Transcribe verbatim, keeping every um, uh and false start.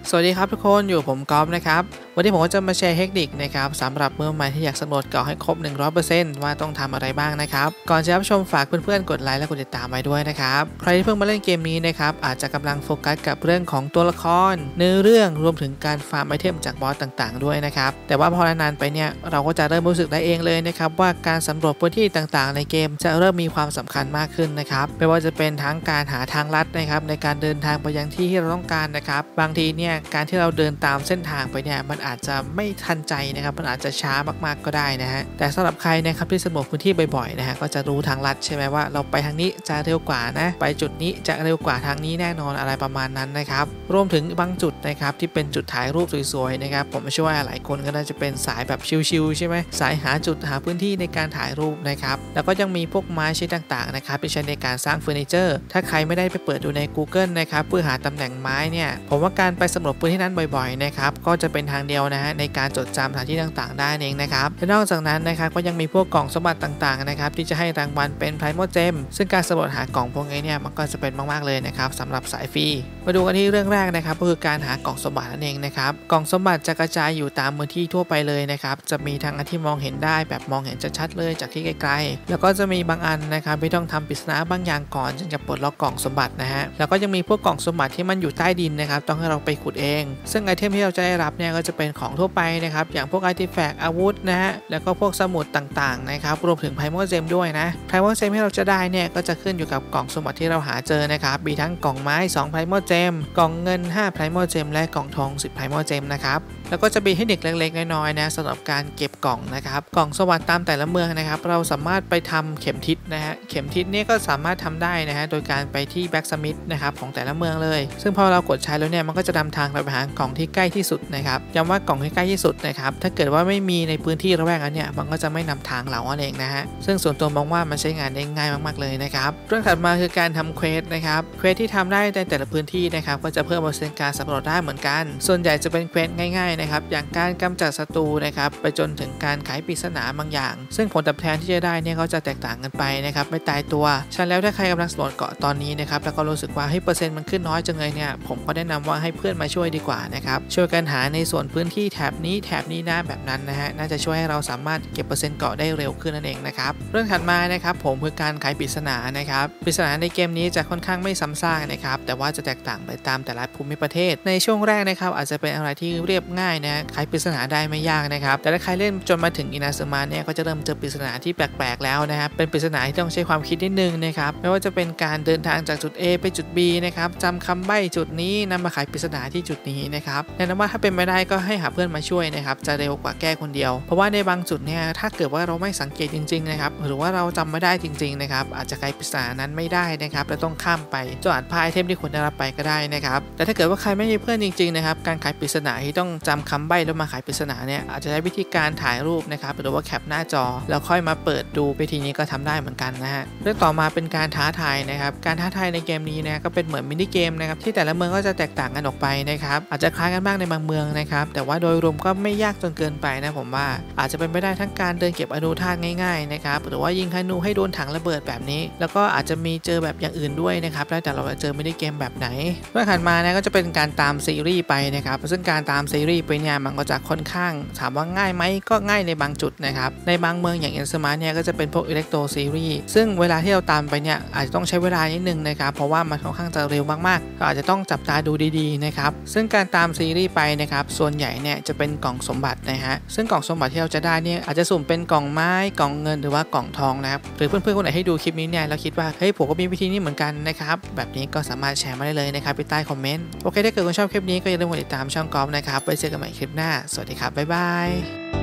สวัสดีครับทุกคนอยู่ผมกอล์ฟนะครับวันนี้ผมก็จะมาแชร์เทคนิคนะครับสำหรับมือใหม่ที่อยากสำรวจเกาะให้ครบ หนึ่งร้อยเปอร์เซ็นต์ ว่าต้องทำอะไรบ้างนะครับก่อนจะรับชมฝากเพื่อนๆกดไลค์และกดติดตามไว้ด้วยนะครับใครที่เพิ่งมาเล่นเกมนี้นะครับอาจจะกำลังโฟกัสกับเรื่องของตัวละครเนื้อเรื่องรวมถึงการฟาร์มไอเทมจากบอสต่างๆด้วยนะครับแต่ว่าพอนานๆไปเนี่ยเราก็จะเริ่มรู้สึกได้เองเลยนะครับว่าการสำรวจพื้นที่ต่างๆในเกมจะเริ่มมีความสำคัญมากขึ้นนะครับไม่ว่าจะเป็นทั้งการหาทางลัดนะครับในการเดินทางไปยังที่ที่เราต้องการนะครับบางทีเนี่ยการที่เราเดินตามเส้นทางไปเนี่ยมันอาจจะไม่ทันใจนะครับมันอาจจะช้ามากๆก็ได้นะฮะแต่สำหรับใครนะครับที่สำรวจพื้นที่บ่อยๆนะฮะก็จะรู้ทางลัดใช่ไหมว่าเราไปทางนี้จะเร็วกว่านะไปจุดนี้จะเร็วกว่าทางนี้แน่นอนอะไรประมาณนั้นนะครับรวมถึงบางจุดนะครับที่เป็นจุดถ่ายรูปสวยๆนะครับผมเชื่อว่าหลายคนก็น่าจะเป็นสายแบบชิลๆใช่ไหมสายหาจุดหาพื้นที่ในการถ่ายรูปนะครับแล้วก็ยังมีพวกไม้ชิ้นต่างๆนะครับที่ใช้ในการสร้างเฟอร์นิเจอร์ถ้าใครไม่ได้ไปเปิดดูใน Google นะครับเพื่อหาตำแหน่งไม้เนี่ยผมว่าการไปสำรวจพื้นที่นั้นบ่อยๆนะครับก็จะเป็นทางเดียวนะฮะในการจดจำสถานที่ต่างๆได้เองนะครับและนอกจากนั้นนะครับก็ยังมีพวกกล่องสมบัติต่างๆนะครับที่จะให้รางวัลเป็นไพรโมเจมซึ่งการสำรวจหากล่องพวกนี้เนี่ยมันก็จะเป็นมากๆเลยนะครับสำหรับสายฟรีมาดูกันที่เรื่องแรกนะครับก็คือการหากล่องสมบัตินั่นเองนะครับกล่องสมบัติจะกระจายอยู่ตามพื้นที่ทั่วไปเลยนะครับจะมีทั้งอันที่มองเห็นได้แบบมองเห็นชัดๆเลยจากที่ไกลๆแล้วก็จะมีบางอันนะครับที่ต้องทำปริศนาบางอย่างก่อนจึงจะปลดล็อกกล่องสมบัตินะฮะแล้วก็ยังมีพวกกล่องสมบัติที่มันอยู่ใต้ดินนะครับต้องให้เราไปขุดเองซึ่งไอเทมที่เราจะได้รับเนี่ยก็จะเป็นของทั่วไปนะครับอย่างพวกอาร์ติแฟกต์อาวุธนะฮะแล้วก็พวกสมุดต่างๆนะครับรวมถึงไพรโมเจมด้วยนะไพรโมเจมที่เราจะได้เนี่ยก็จะขึ้นอยู่กับกล่องสมบัติที่เราหาเจอนะครับมีทั้งกล่องไม้สองไพรโมเจมกล่องเงินห้าไพรโมเจมและกล่องทองสิบไพรโมเจมนะครับแล้วก็จะมีให้เด็กเล็กๆน้อยๆนะสำหรับการเก็บกล่องนะครับกล่องสมบัติตามแต่ละเมืองนะครับเราสามารถไปทำเข็มทิศนะฮะเข็มทิศนี่ก็สามารถทำได้นะฮะโดยการไปที่แบ็กสมิธนะครับของแต่ละเมืองเลยซึ่งพอเรากดใช้แล้วเนี่ยมันก็จะนำทางเราไปหากล่องที่ใกล้ที่สุดนะครับย้ำว่ากล่องที่ใกล้ที่สุดนะครับถ้าเกิดว่าไม่มีในพื้นที่ระแวกนั้นเนี่ยมันก็จะไม่นำทางเราเองนะฮะซึ่งส่วนตัวมองว่ามันใช้งานได้ง่ายมากๆเลยนะครับเรื่องถัดมาคือการทำเควสนะครับเควสที่ทำได้ในแต่ละพื้นที่นะครับก็จะเพิ่มเปอร์เซ็นต์การสำรวจได้เหมือนกันส่วนใหญ่จะเป็นเควสง่ายๆนะครับอย่างการกำจัดศัตรูนะครับไปจนถึงการไขปริศนาบางอย่างซึ่งผลตอบแทนที่จะได้เนี่ยก็จะแตกต่างกันไปนะครับไม่ตายตัวฉะนั้นแล้วถ้าใครกำลังสำรวจเกาะตอนนี้นะครับแล้วก็รู้สึกว่าให้เปอร์เซ็นต์มันขึ้นน้อยจังเลยเนี่ยผมก็แนะนำว่าให้เพื่อนมาช่วยดีกว่านะครับช่วยกันหาในส่วนพื้นที่แถบนี้แถบนี้นะแบบนั้นนะฮะน่าจะช่วยให้เราสามารถเก็บเปอร์เซ็นต์เกาะได้เร็วขึ้นนั่นเองนะครับเรื่องถัดมานะครับผมคือการไขปริศนานะครับปริศนาในเกมนี้จะค่อนข้างไม่ซ้ำซากนะครับแต่ว่าจะแตกต่างไปตามแต่ละภูมิประเทศในช่วงแรกนะครับอาจจะเป็นอะไรที่เรียบง่ายนะไขปริศนาได้ไม่ยากนะครับแต่ถ้าใครเล่นจนมาถึงอินาซึมะเนี่ยก็จะเริ่มเจอปริศนาที่แปลกๆแล้วนะครับเป็นปริศนาที่ต้องใช้ความคิดนิดนึงนะครับไม่ว่าจะเป็นการเดินทางจากจุด A ไปจุด B นะครับจำคำใบ้จุดนี้นำมาไขปริศนาที่จุดนี้นะครับแนะนำว่าถ้าเป็นไม่ได้ก็ให้หาเพื่อนมาช่วยนะครับจะเร็วกว่าแก้คนเดียวเพราะว่าในบางจุดเนี่ยถ้าเกิดว่าเราไม่สังเกตจริงๆนะครับหรือว่าเราจำไม่ได้จริงๆนะครับอาจจะไขปริศนานั้นไม่ได้นะครับและต้องข้ามไปจนอาจพลาดไอเทมที่คุณได้รับไปก็ได้นะครับแต่ถ้าเกิดว่าใครไม่มีเพื่อนจริงๆนะครับการไขปริศนาที่ต้องจำคำใบ้แล้วมาไขปริศนาเนี่ยอาจจะใช้วิธีการถ่ายรูปนะครับหรือว่าแคปหน้าจอแล้วค่อยมาเปิดดูวิธีนี้ก็ทำได้เหมือนกันนะฮะเรื่องต่อมาเป็นการท้าทายนะครับการท้าทายในเกมนี้นะก็เป็นเหมือนมินิเกมนะครับที่แต่ละเมืองก็จะแตกต่างกันออกไปนะครับอาจจะคล้ายกันบ้างในบางเมืองนะครับแต่ว่าโดยรวมก็ไม่ยากจนเกินไปนะผมว่าอาจจะเป็นไปได้ทั้งการเดินเก็บอนุธาตุง่ายๆนะครับหรือว่ายิงธนูให้โดนถังระเบิดแบบนี้แล้วก็อาจจะมีเจอแบบอย่างอื่นด้วยนะครับแล้วแต่เราจะเจอมินิเกมแบบไหนเมื่อถัดมานะก็จะเป็นการตามซีรีส์ไปนะครับซึ่งการตามซีรีส์ไปเนี่ยมันก็จะค่อนข้างถามว่าง่ายไหมก็ง่ายในบางจุดนะครับในบางเมืองอย่างอินาซึมะเนี่ยก็จะเป็นพวกอิเล็กโทรซีรีส์ซึ่งเวลาที่เราตามไปเนี่ยอาจจะต้องใช้เวลานิดนึงนะครับเพราะว่ามันค่อนข้างจะเร็วมากๆก็อาจจะต้องจับตาดูดีๆนะครับซึ่งการตามซีรีส์ไปนะครับส่วนใหญ่เนี่ยจะเป็นกล่องสมบัตินะฮะซึ่งกล่องสมบัติที่เราจะได้เนี่ยอาจจะสุ่มเป็นกล่องไม้กล่องเงินหรือว่ากล่องทองนะครับหรือเพื่อนๆคนไหนให้ดูคลิปนี้เนี่ยแล้วคิดว่าเฮ้ยผมก็มีวิธีนี้เหมือนกันนะครับแบบนี้ก็สามารถแชร์มาได้เลยนะครับใต้คอมเมนต์โอเคถ้าเกิดคุณชอบคลิปนี้ก็อย่าลืมกดติดตามช่องกอล์ฟนะครับไว้เจอกันใหม่คลิปหน้าสวัสดีครับบ๊ายบาย